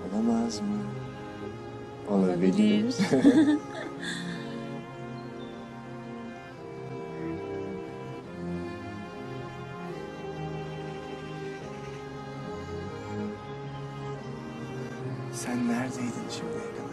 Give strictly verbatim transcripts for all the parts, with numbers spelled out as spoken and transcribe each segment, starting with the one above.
Olamaz mı? Olabilir. Olabilir. Sen neredeydin şimdiye kadar?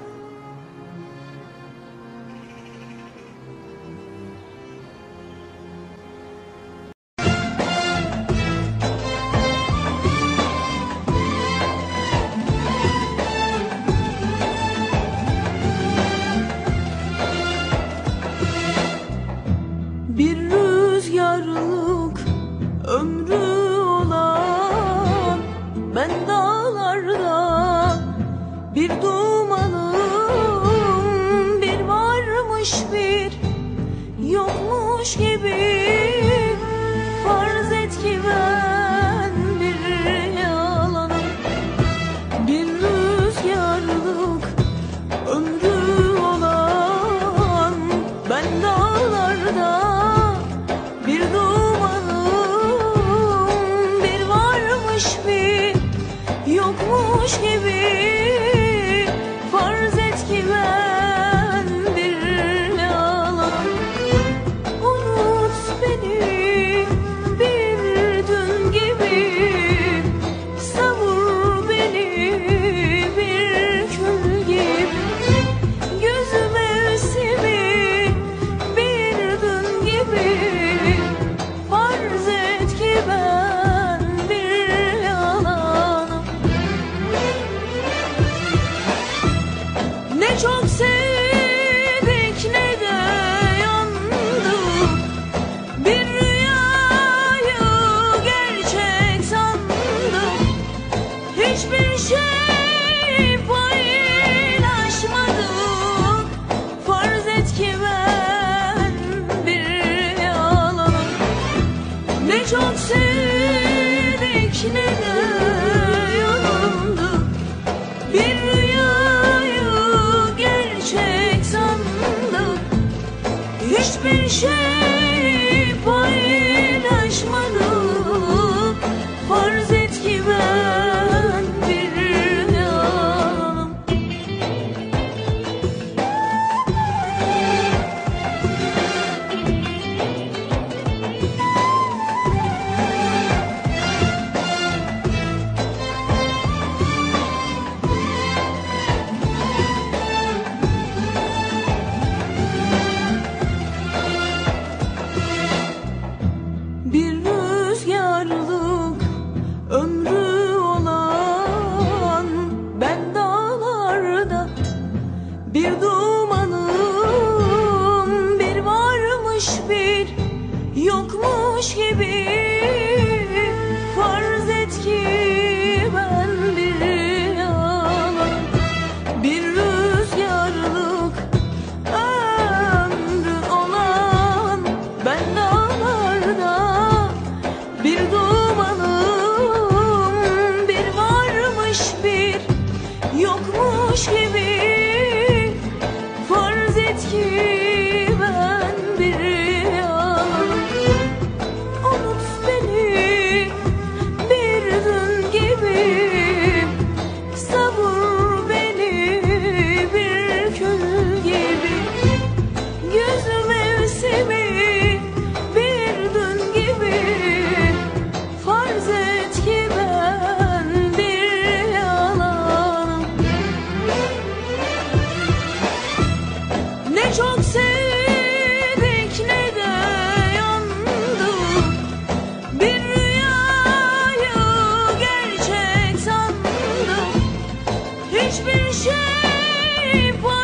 Bir rüzgarlık ömrü olan ben dağlarda bir dumanım, bir varmış bir yokmuş gibi. Farz et ki ben bir yalanım. Bir rüzgarlık ömrü olan ben dağlarda bir dumanım, bir varmış bir yokmuş gibi. Farz et ki ben bir yalanım. Unut beni bir dün gibi, savur beni bir kül gibi. Gözü mevsimi bir dün gibi. Farz et ki ben bir yalanım. Ne çok sevdik ne de yandık. Bir rüyayı gerçek sandık. Hiçbir şey paylaşmadık. Farz et ki ben bir yalanım. Ne çok sevdik ne de yandık. Bir rüyayı gerçek sandık. Hiçbir şey paylaşmadık. Farz et ki ben bir yalanım. Bir rüzgarlık ömrü olan ben dağlarda bir dumanım, bir varmış bir yokmuş gibi. Farz et ki ben bir yalanım. Bir rüzgarlık ömrü olan ben dağlarda bir dumanım, bir varmış bir yokmuş gibi. Farz et ki ben bir yalanım. Unut beni bir dün gibi, savur beni bir kül gibi. Gözü mevsimi bir dün gibi. Farz et ki ben bir yalanım. Ne çok sevdik ne de yandık. Bir rüyayı gerçek sandık. Hiçbir şey